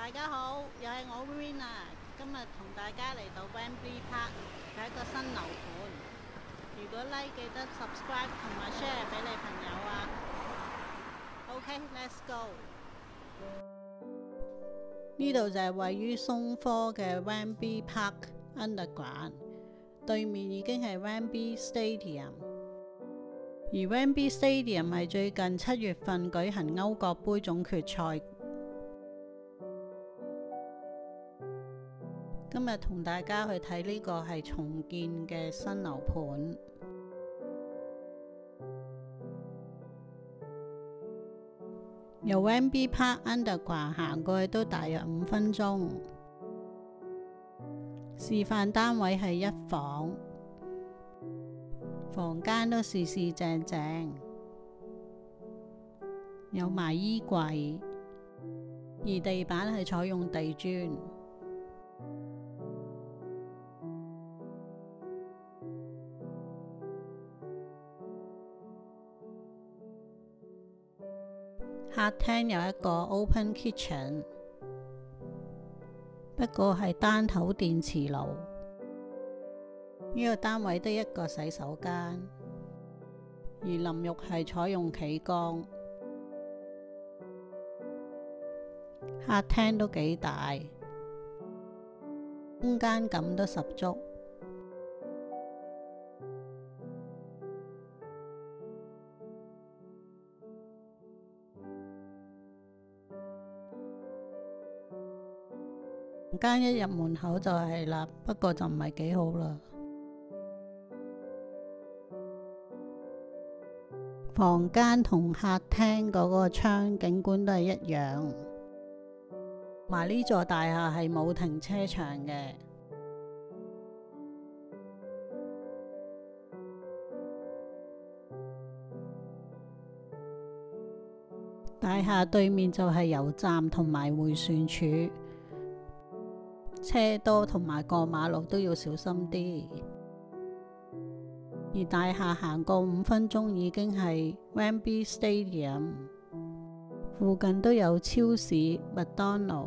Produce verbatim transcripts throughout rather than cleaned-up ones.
大家好，又係我 Rina，今日同大家嚟到 Wembley Park 係一個新樓盤。如果 like 記得 subscribe 同埋 share 俾你朋友啊。OK，let's go。呢度就係位於松科嘅 Wembley Park Underground， 對面已經係 Wembley Stadium。而 Wembley Stadium 係最近七月份舉行歐國杯總決賽。今日同大家去睇呢個係重建嘅新樓盤，由 Wembley Park Underground 行過去都大約五分鐘。示範單位係一房，房間都四四正正，有埋衣櫃，而地板係採用地磚。客廳有一個 open kitchen， 不過係單頭電磁爐。呢個單位得一個洗手間，而淋浴係採用企缸。客廳都幾大，空間感都十足。房間一入門口就係啦，不過就唔係幾好啦。房間同客廳嗰個窗景觀都係一樣，埋呢座大廈係冇停車場嘅。大廈對面就係油站同埋迴旋處。車多同埋過馬路都要小心啲，而大廈行過五分鐘已經係 Wembley Stadium， 附近都有超市、麥當勞。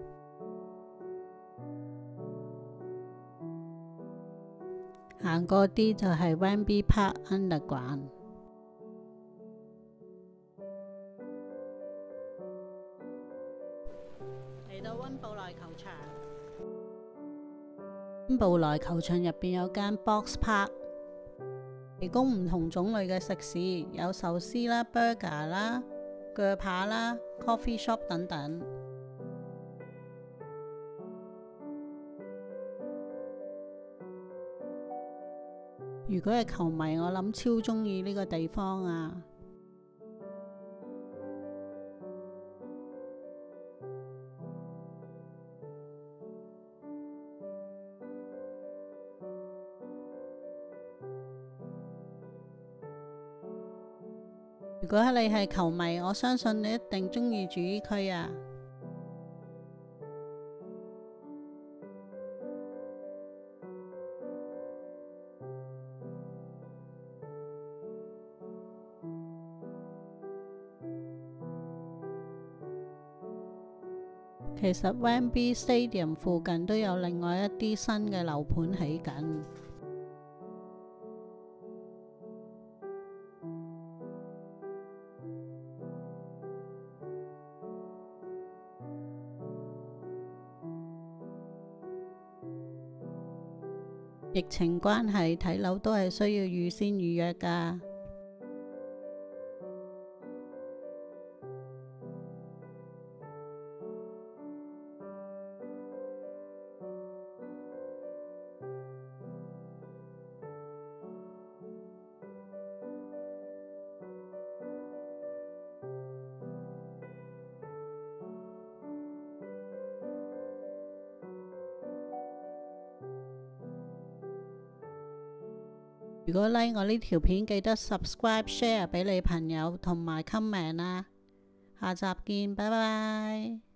行過啲就係 Wembley Park Underground。嚟到溫布萊球場。溫布萊球場入邊有間 box park， 提供唔同種類嘅食肆，有壽司啦、burger 啦、鋸扒啦、coffee shop 等等。如果係球迷，我諗超鍾意呢個地方啊！如果你係球迷，我相信你一定鍾意住呢區啊！其實 Wembley Stadium 附近都有另外一啲新嘅樓盤起緊。疫情關係，睇樓都係需要預先預約㗎。如果 like 我呢條片，記得 subscribe、share 俾你朋友同埋 comment 啊！下集見，拜拜。